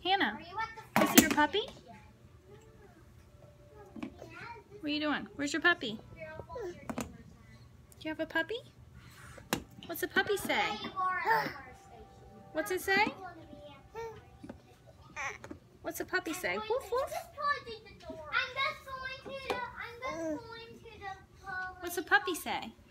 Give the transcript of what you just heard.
Hannah, you see your puppy? What are you doing? Where's your puppy? Do you have a puppy? What's the puppy say? What's it say? What's the puppy say? Woof woof. What's the puppy say?